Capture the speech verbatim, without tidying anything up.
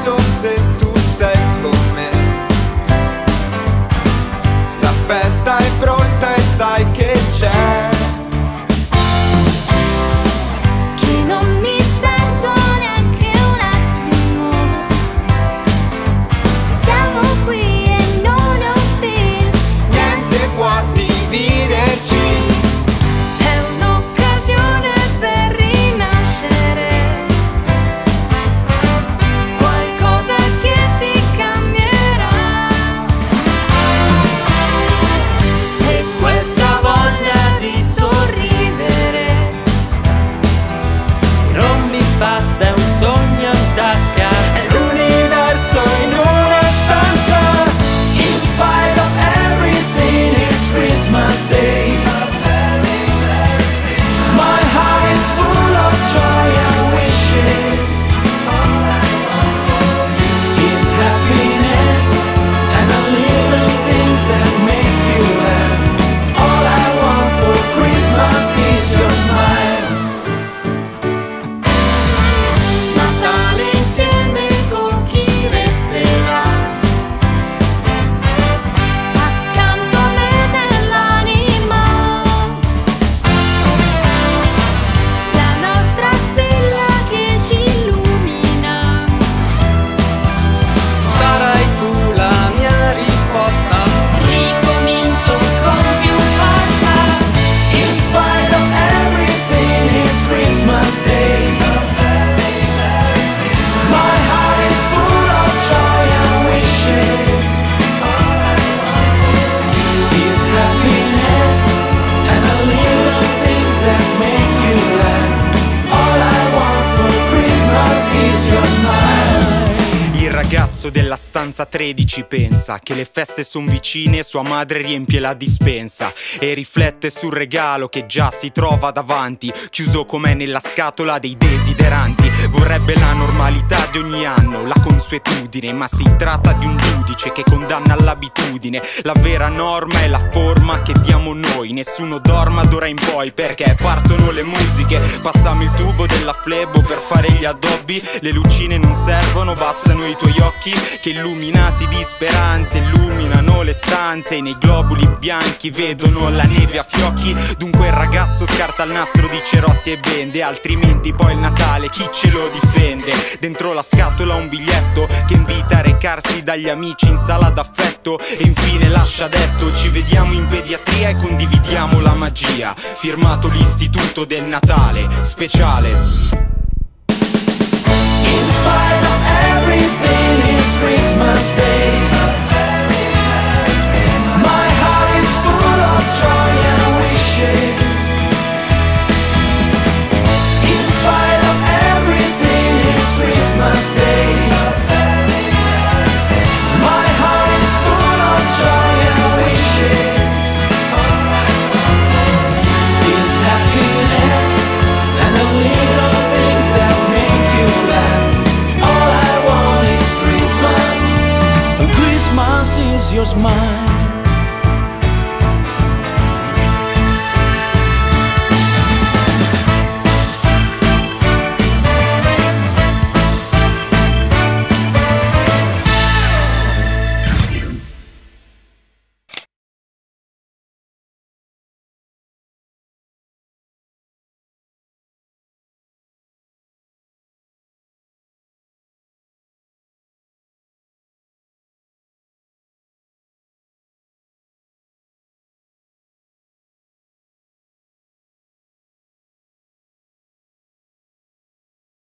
sorriso se tu sei con me. La festa è pronta e sai che c'è. Passa un sogno in tasca, l'universo in una stanza. in spite of everything it's Christmas Day. My heart is full of joy and wishes. It's happiness and the little things that make you laugh. All I want for Christmas is your smile. ragazzo della stanza tredici pensa che le feste son vicine e sua madre riempie la dispensa e riflette sul regalo che già si trova davanti, chiuso com'è nella scatola dei desideranti. Vorrebbe la normalità di ogni anno, la consuetudine, ma si tratta di un giudice che condanna l'abitudine. La vera norma è la forma che diamo noi, nessuno dorma d'ora in poi perché partono le musiche. Passami il tubo della flebo per fare gli addobbi, le lucine non servono, bastano i tuoi occhi che illuminati di speranze illuminano le stanze e nei globuli bianchi vedono la neve a fiocchi. Dunque il ragazzo scarta il nastro di cerotti e bende, altrimenti poi il Natale chi ce lo difende? Dentro la scatola un biglietto che invita a recarsi dagli amici in sala d'affetto e infine lascia detto: ci vediamo in pediatria e condividiamo la magia. Firmato l'Istituto del Natale Speciale. In spite of everything, it's Christmas Day. My heart is full of joy and wishes. In spite of everything, it's Christmas Day. My heart is full of joy and wishes. It's happiness and the little things that make you laugh. All I want is Christmas, and Christmas is your smile.